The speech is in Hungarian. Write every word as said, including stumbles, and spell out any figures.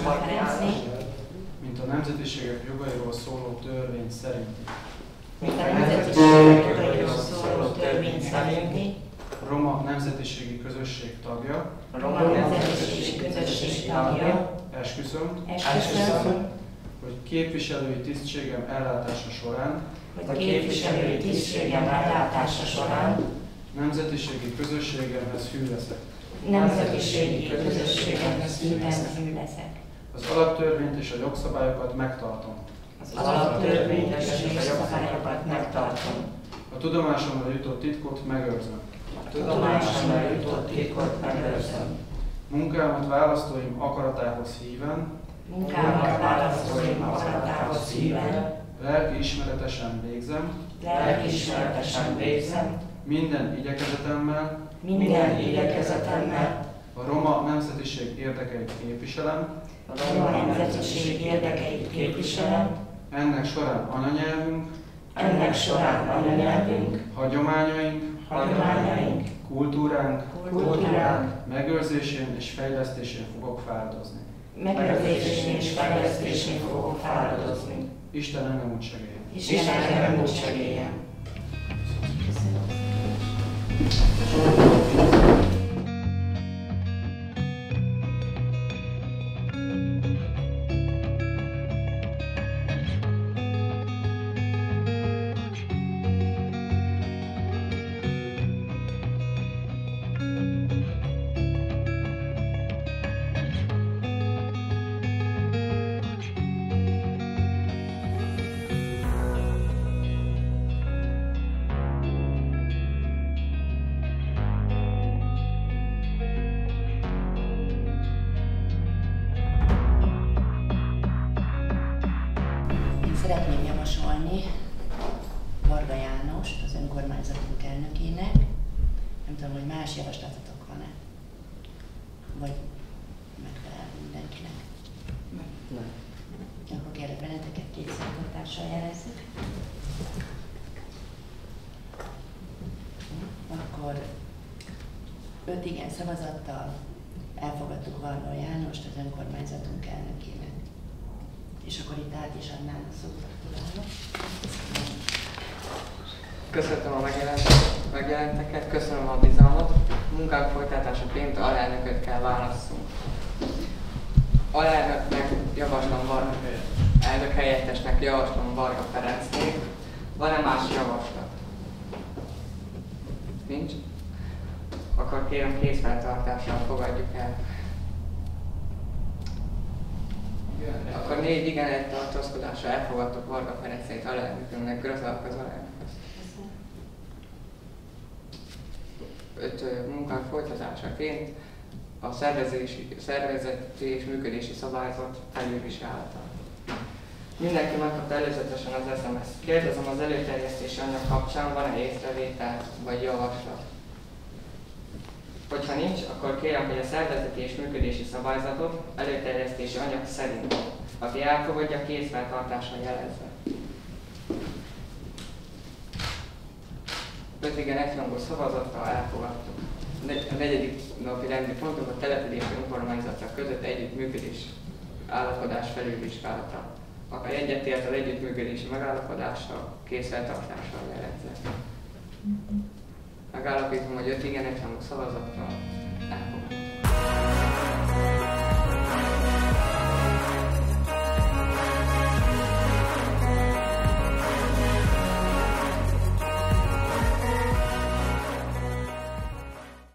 Varga Ferencné, mint a nemzetiségek jogairól szóló törvény szerinti, mint a nemzetiségek jogairól szóló törvény szerinti, Roma Nemzetiségi Közösség tagja, Roma Nemzetiségi Közösség tagja, esküszöm, esküszöm, hogy képviselői tisztségem ellátása során hogy képviselői tisztségem ellátása során nemzetiségi közösségemhez hű leszek. nemzetiségi közösségemhez hű leszek. Az alaptörvényt és a jogszabályokat megtartom. Az alaptörvényt és a jogszabályokat megtartom. A tudomásomra jutott titkot megőrzöm. A tudomásomra jutott titkot megőrzöm. Munkámat választóim akaratához híven, Munkámat választóim akaratához híven, lelki ismeretesen végzem, lelkiismeretesen végzem, minden igyekezetemmel, minden igyekezetemmel, a roma nemzetiség érdekeit képviselem, a roma nemzetiség érdekeit képviselem, ennek során anyanyelvünk, ennek során anyanyelvünk, hagyományaink, hagyományaink, kultúránk, kultúránk, megőrzésén és fejlesztésén fogok fáradozni. megőrzésén és fejlesztésén fogok fáradozni. Isten engem úgy segéljen. Isten engem úgy segéljen. Szeretném javasolni Varga Jánost, az önkormányzatunk elnökének. Nem tudom, hogy más javaslatotok van-e? Vagy megfelel mindenkinek? Nem. Akkor kérlek benneteket két számítással jelezzük. Akkor öt igen szavazattal elfogadtuk Varga Jánost az önkormányzatunk elnökének. És akkor itt át is adnám a szót gratulálok. Köszönöm a megjelenteket, köszönöm a bizalmat. A munkánk folytatásaként alelnököt kell válasszunk. Alelnöknek javaslom Varga, elnök helyettesnek javaslom Varga Ferencnét. Van-e más javaslat? Nincs? Akkor kérem kézfeltartással fogadjuk el. Akkor négy igen, egy tartózkodásra elfogadtuk Varga Ferencét alelnökünknek. Gratulálok az alelnökhöz. Öt munkánk folytatásaként a szervezési, szervezeti és működési szabályzat felülvizsgálata. Mindenki megkapta előzetesen az es em es-t. Kérdezem, az előterjesztési anyag kapcsán van-e észrevétel vagy javaslat? Hogyha nincs, akkor kérem, hogy a szervezeti és működési szabályzatot előterjesztési anyag szerint, aki elfogadja, kézfeltartással jelezze. öt igen egyhangú szavazattal elfogadtuk. A negyedik napi rendi pontunk a települési önkormányzatok között együttműködés állapodás felülvizsgálata. Aki egyetért az együttműködési megállapodással, kézfeltartással jelezze. Megállapítom, hogy öt igen egyhangú szavazattal elfogadtuk.